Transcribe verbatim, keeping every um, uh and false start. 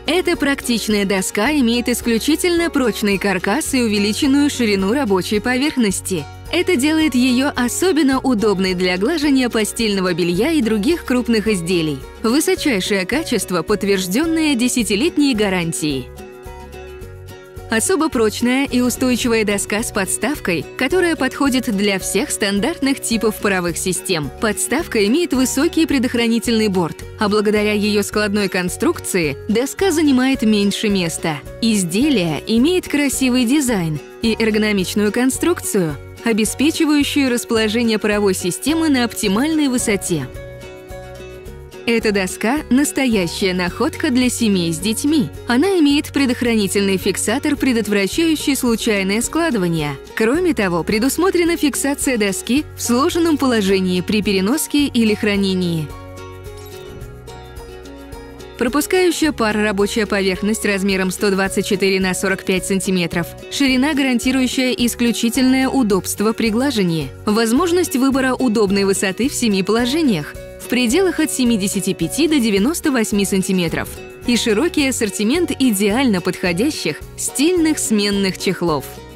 Эта практичная доска имеет исключительно прочный каркас и увеличенную ширину рабочей поверхности. Это делает ее особенно удобной для глажения постельного белья и других крупных изделий. Высочайшее качество, подтвержденное десятилетней гарантией. Особо прочная и устойчивая доска с подставкой, которая подходит для всех стандартных типов паровых систем. Подставка имеет высокий предохранительный борт, а благодаря ее складной конструкции доска занимает меньше места. Изделие имеет красивый дизайн и эргономичную конструкцию, обеспечивающую расположение паровой системы на оптимальной высоте. Эта доска – настоящая находка для семей с детьми. Она имеет предохранительный фиксатор, предотвращающий случайное складывание. Кроме того, предусмотрена фиксация доски в сложенном положении при переноске или хранении. Пропускающая пар рабочая поверхность размером сто двадцать четыре на сорок пять сантиметров. Ширина, гарантирующая исключительное удобство при глажении. Возможность выбора удобной высоты в семи положениях. В пределах от семидесяти пяти до девяноста восьми сантиметров. И широкий ассортимент идеально подходящих стильных сменных чехлов.